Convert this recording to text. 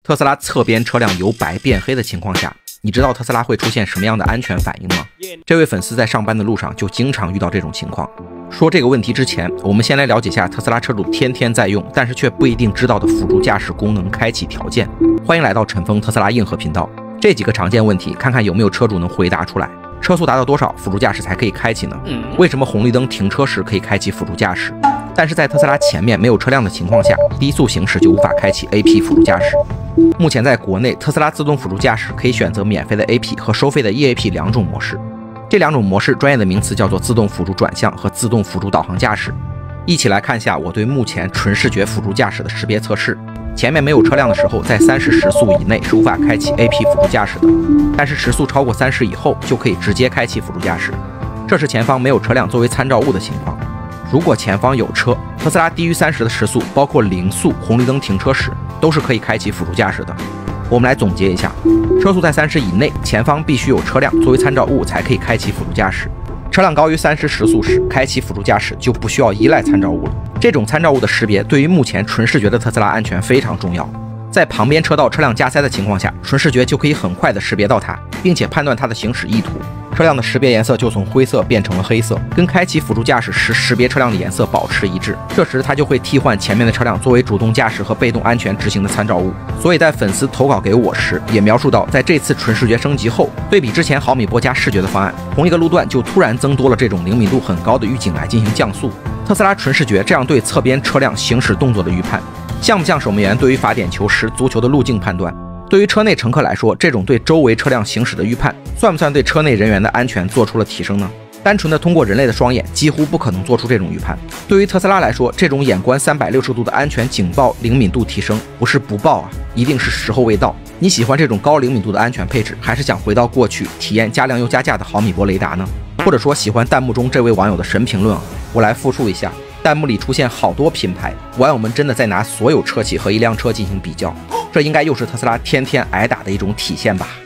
特斯拉侧边车辆由白变黑的情况下，你知道特斯拉会出现什么样的安全反应吗？这位粉丝在上班的路上就经常遇到这种情况。说这个问题之前，我们先来了解下特斯拉车主天天在用，但是却不一定知道的辅助驾驶功能开启条件。欢迎来到陈峰特斯拉硬核频道。这几个常见问题，看看有没有车主能回答出来。车速达到多少辅助驾驶才可以开启呢？为什么红绿灯停车时可以开启辅助驾驶，但是在特斯拉前面没有车辆的情况下，低速行驶就无法开启 AP 辅助驾驶？目前在国内，特斯拉自动辅助驾驶可以选择免费的 AP 和收费的 EAP 两种模式。这两种模式专业的名词叫做自动辅助转向和自动辅助导航驾驶。一起来看一下我对目前纯视觉辅助驾驶的识别测试。前面没有车辆的时候，在30时速以内是无法开启 AP 辅助驾驶的，但是时速超过30以后就可以直接开启辅助驾驶。这是前方没有车辆作为参照物的情况。如果前方有车，特斯拉低于30的时速，包括零速红绿灯停车时，都是可以开启辅助驾驶的。我们来总结一下，车速在30以内，前方必须有车辆作为参照物才可以开启辅助驾驶。车辆高于30时速时，开启辅助驾驶就不需要依赖参照物了。这种参照物的识别对于目前纯视觉的特斯拉安全非常重要。在旁边车道车辆加塞的情况下，纯视觉就可以很快的识别到它，并且判断它的行驶意图。车辆的识别颜色就从灰色变成了黑色，跟开启辅助驾驶时识别车辆的颜色保持一致。这时它就会替换前面的车辆作为主动驾驶和被动安全执行的参照物。所以在粉丝投稿给我时，也描述到，在这次纯视觉升级后，对比之前毫米波加视觉的方案，同一个路段就突然增多了这种灵敏度很高的预警来进行降速。特斯拉纯视觉这样对侧边车辆行驶动作的预判，像不像守门员对于罚点球时足球的路径判断？对于车内乘客来说，这种对周围车辆行驶的预判，算不算对车内人员的安全做出了提升呢？单纯的通过人类的双眼，几乎不可能做出这种预判。对于特斯拉来说，这种眼观360度的安全警报灵敏度提升，不是不报啊，一定是时候未到。你喜欢这种高灵敏度的安全配置，还是想回到过去体验加量又加价的毫米波雷达呢？或者说喜欢弹幕中这位网友的神评论啊？我来复述一下，弹幕里出现好多品牌，网友们真的在拿所有车企和一辆车进行比较，这应该又是特斯拉天天挨打的一种体现吧。